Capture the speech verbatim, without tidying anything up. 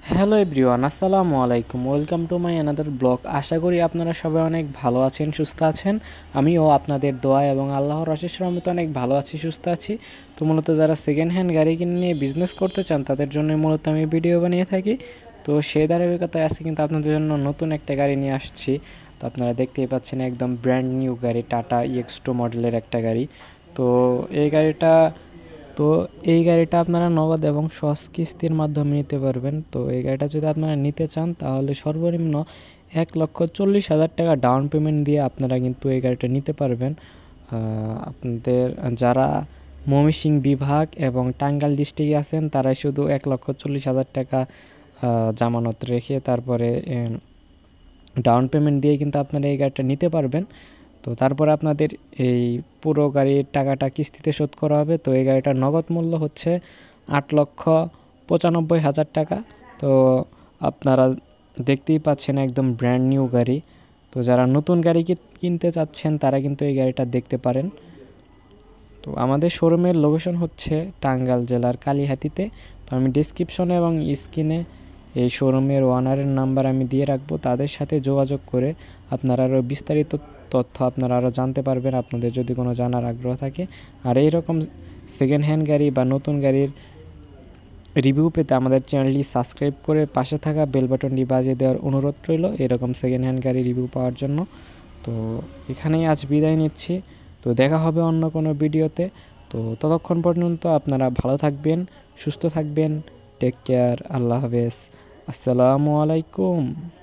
Hello everyone, আসসালামু আলাইকুম। Welcome to my another blog. আশা করি আপনারা সবাই অনেক ভালো আছেন, সুস্থ আছেন। আমিও আপনাদের দোয়া এবং আল্লাহর অশেষ রহমতে অনেক ভালো আছি, সুস্থ আছি। তো মূলত যারা সেকেন্ড হ্যান্ড গাড়ি কিনে নিয়ে বিজনেস করতে চান তাদের জন্য মূলত আমি ভিডিও বানিয়ে থাকি। তো সেই ধারাবাহিকতায় আজকে কিন্তু আপনাদের জন্য নতুন একটা গাড়ি নিয়ে আসছি। তো আপনারা দেখতেই পাচ্ছেন একদম ব্র্যান্ড নিউ গাড়ি, টাটা এক্স টু মডেলের একটা গাড়ি। তো এই গাড়িটা তো এই গাড়িটা আপনারা নগদ এবং সহজ কিস্তির মাধ্যমে নিতে পারবেন। তো এই গাড়িটা যদি আপনারা নিতে চান তাহলে সর্বনিম্ন এক লক্ষ চল্লিশ হাজার টাকা ডাউন পেমেন্ট দিয়ে আপনারা কিন্তু এই গাড়িটা নিতে পারবেন। আপনাদের যারা ময়মনসিংহ বিভাগ এবং টাঙ্গাইল ডিস্ট্রিক্টে আছেন তারাই শুধু এক লক্ষ চল্লিশ হাজার টাকা জামানত রেখে তারপরে ডাউন পেমেন্ট দিয়ে কিন্তু আপনারা এই গাড়িটা নিতে পারবেন। তো তারপরে আপনাদের এই পুরো গাড়ির টাকাটা কিস্তিতে শোধ করা হবে। তো এই গাড়িটার নগদ মূল্য হচ্ছে আট লক্ষ পঁচানব্বই হাজার টাকা। তো আপনারা দেখতেই পাচ্ছেন একদম ব্র্যান্ড নিউ গাড়ি। তো যারা নতুন গাড়ি কিনতে চাচ্ছেন তারা কিন্তু এই গাড়িটা দেখতে পারেন। তো আমাদের শোরুমের লোকেশন হচ্ছে টাঙ্গাইল জেলার কালিহাতীতে। তো আমি ডিসক্রিপশনে এবং স্ক্রিনে এই শোরুমের ওনারের নাম্বার আমি দিয়ে রাখবো, তাদের সাথে যোগাযোগ করে আপনারা আরও বিস্তারিত তথ্য আপনারা আরও জানতে পারবেন আপনাদের যদি কোনো জানার আগ্রহ থাকে। আর এই রকম সেকেন্ড হ্যান্ড গাড়ি বা নতুন গাড়ির রিভিউ পেতে আমাদের চ্যানেলটি সাবস্ক্রাইব করে পাশে থাকা বেল বাটনটি বাজিয়ে দেওয়ার অনুরোধ রইল এরকম সেকেন্ড হ্যান্ড গাড়ি রিভিউ পাওয়ার জন্য। তো এখানেই আজ বিদায় নিচ্ছি। তো দেখা হবে অন্য কোনো ভিডিওতে। তো ততক্ষণ পর্যন্ত আপনারা ভালো থাকবেন, সুস্থ থাকবেন। Take care. আল্লাহ হাফেজ। আসসালামু আলাইকুম।